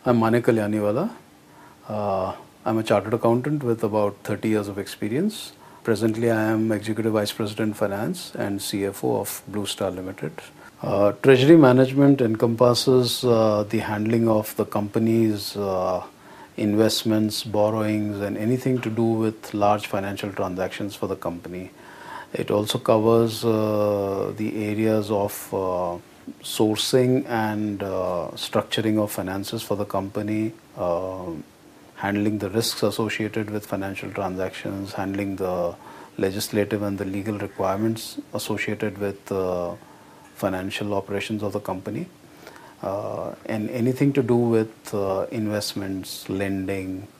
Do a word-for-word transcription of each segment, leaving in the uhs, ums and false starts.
I'm Manik Kalyaniwala. Uh, I'm a chartered accountant with about thirty years of experience. Presently, I am Executive Vice President Finance and C F O of Blue Star Limited. Uh, treasury management encompasses uh, the handling of the company's uh, investments, borrowings, and anything to do with large financial transactions for the company. It also covers uh, the areas of uh, sourcing and uh, structuring of finances for the company, uh, handling the risks associated with financial transactions, handling the legislative and the legal requirements associated with uh, financial operations of the company, uh, and anything to do with uh, investments, lending,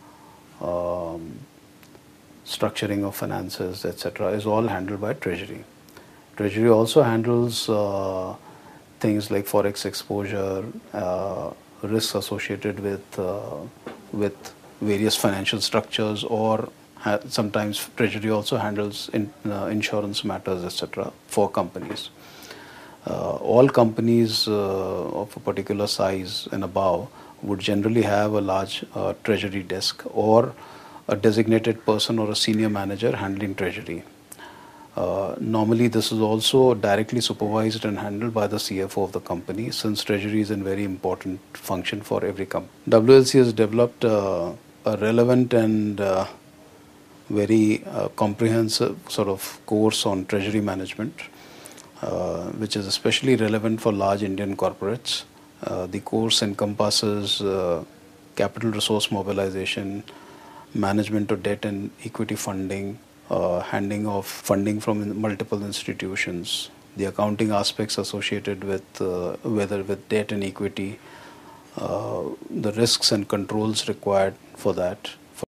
um, structuring of finances, et cetera, is all handled by Treasury. Treasury also handles uh, things like forex exposure, uh, risks associated with uh, with various financial structures, or ha- sometimes Treasury also handles in, uh, insurance matters, et cetera, for companies. Uh, all companies uh, of a particular size and above would generally have a large uh, treasury desk or a designated person or a senior manager handling treasury. Uh, normally, this is also directly supervised and handled by the C F O of the company, since treasury is a very important function for every company. W L C has developed uh, a relevant and uh, very uh, comprehensive sort of course on treasury management, uh, which is especially relevant for large Indian corporates. Uh, the course encompasses uh, capital resource mobilization, management of debt and equity funding, uh, handling of funding from multiple institutions, the accounting aspects associated with uh, whether with debt and equity, uh, the risks and controls required for that,